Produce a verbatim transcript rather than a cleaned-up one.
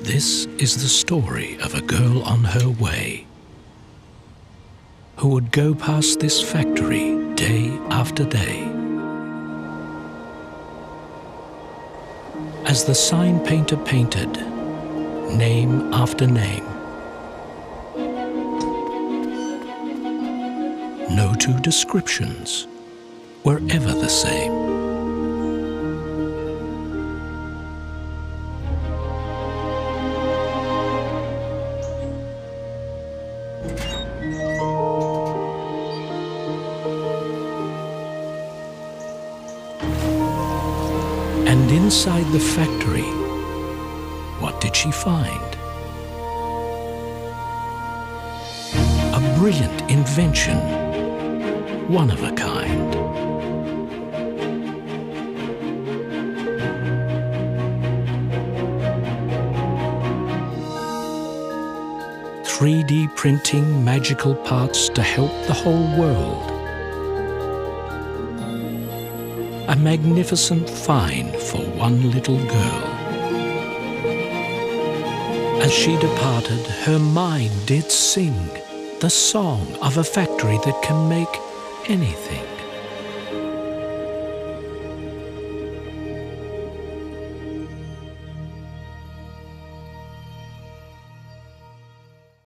This is the story of a girl on her way who would go past this factory day after day. As the sign painter painted, name after name, no two descriptions were ever the same. And inside the factory, what did she find? A brilliant invention, one of a kind. three D printing magical parts to help the whole world. A magnificent find for one little girl. As she departed, her mind did sing the song of a factory that can make anything.